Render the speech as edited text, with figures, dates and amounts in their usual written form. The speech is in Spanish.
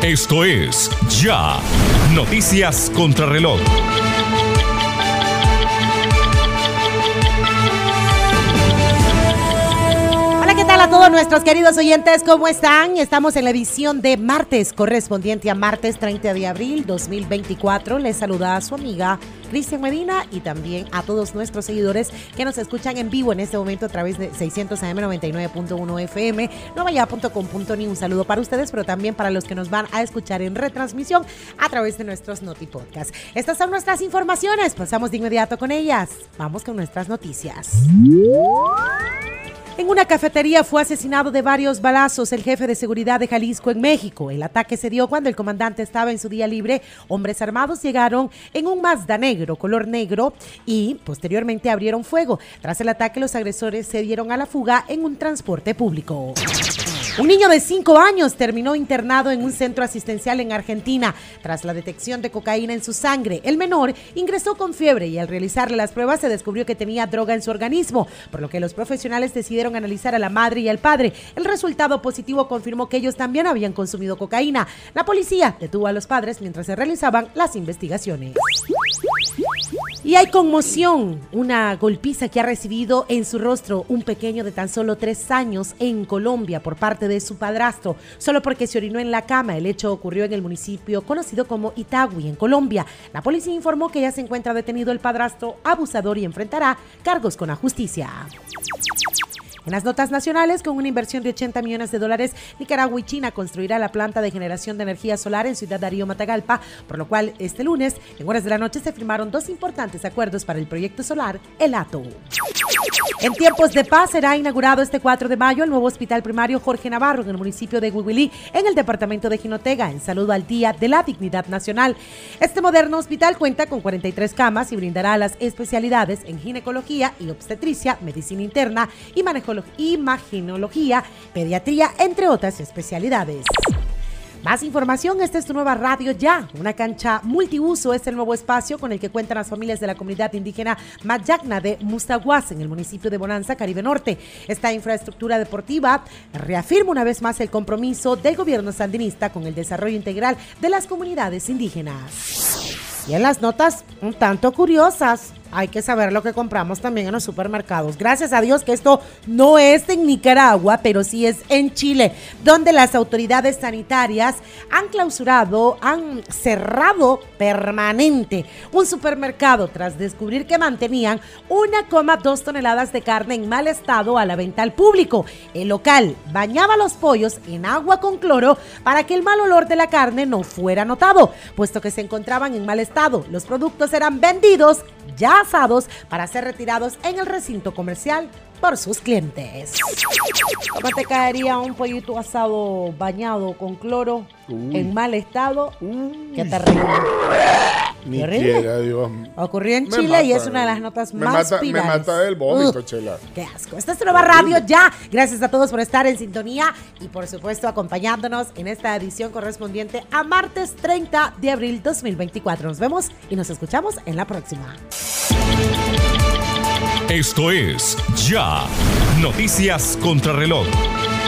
Esto es Ya, Noticias Contrarreloj. ¿Qué tal a todos nuestros queridos oyentes? ¿Cómo están? Estamos en la edición de martes, correspondiente a martes 30 de abril 2024. Les saluda a su amiga Cristian Medina y también a todos nuestros seguidores que nos escuchan en vivo en este momento a través de 600 AM 99.1 FM, novaya.com.ni. Un saludo para ustedes, pero también para los que nos van a escuchar en retransmisión a través de nuestros Notipodcasts. Estas son nuestras informaciones. Pasamos de inmediato con ellas. Vamos con nuestras noticias. En una cafetería fue asesinado de varios balazos el jefe de seguridad de Jalisco en México. El ataque se dio cuando el comandante estaba en su día libre. Hombres armados llegaron en un Mazda negro, color negro, y posteriormente abrieron fuego. Tras el ataque, los agresores se dieron a la fuga en un transporte público. Un niño de 5 años terminó internado en un centro asistencial en Argentina tras la detección de cocaína en su sangre. El menor ingresó con fiebre y al realizarle las pruebas se descubrió que tenía droga en su organismo, por lo que los profesionales decidieron analizar a la madre y al padre. El resultado positivo confirmó que ellos también habían consumido cocaína. La policía detuvo a los padres mientras se realizaban las investigaciones. Y hay conmoción, una golpiza que ha recibido en su rostro un pequeño de tan solo 3 años en Colombia por parte de su padrastro, solo porque se orinó en la cama. El hecho ocurrió en el municipio conocido como Itagüí, en Colombia. La policía informó que ya se encuentra detenido el padrastro abusador y enfrentará cargos con la justicia. En las notas nacionales, con una inversión de $80 millones, Nicaragua y China construirá la planta de generación de energía solar en Ciudad Darío, Matagalpa, por lo cual este lunes, en horas de la noche, se firmaron 2 importantes acuerdos para el proyecto solar, el ATO. En tiempos de paz será inaugurado este 4 de mayo el nuevo hospital primario Jorge Navarro en el municipio de Huihuilí, en el departamento de Jinotega, en saludo al Día de la Dignidad Nacional. Este moderno hospital cuenta con 43 camas y brindará las especialidades en ginecología y obstetricia, medicina interna y imaginología, pediatría, entre otras especialidades. Más información, esta es tu nueva radio Ya. Una cancha multiuso es el nuevo espacio con el que cuentan las familias de la comunidad indígena Mayagna de Mustaguas en el municipio de Bonanza, Caribe Norte. Esta infraestructura deportiva reafirma una vez más el compromiso del gobierno sandinista con el desarrollo integral de las comunidades indígenas. Y en las notas un tanto curiosas, hay que saber lo que compramos también en los supermercados. Gracias a Dios que esto no es en Nicaragua, pero sí es en Chile, donde las autoridades sanitarias han cerrado permanente un supermercado tras descubrir que mantenían 1,2 toneladas de carne en mal estado a la venta al público. El local bañaba los pollos en agua con cloro para que el mal olor de la carne no fuera notado, puesto que se encontraban en mal estado. Los productos eran vendidos ya asados para ser retirados en el recinto comercial por sus clientes. ¿Cómo te caería un pollito asado bañado con cloro en mal estado? Qué terrible. Ni quiera, Dios. Ocurrió en Chile y es una de las notas más virales. Me mata del vómito, Chela. Qué asco. Esta es tu nueva radio Ya. Gracias a todos por estar en sintonía y por supuesto acompañándonos en esta edición correspondiente a martes 30 de abril 2024. Nos vemos y nos escuchamos en la próxima. Esto es Ya, Noticias Contrarreloj.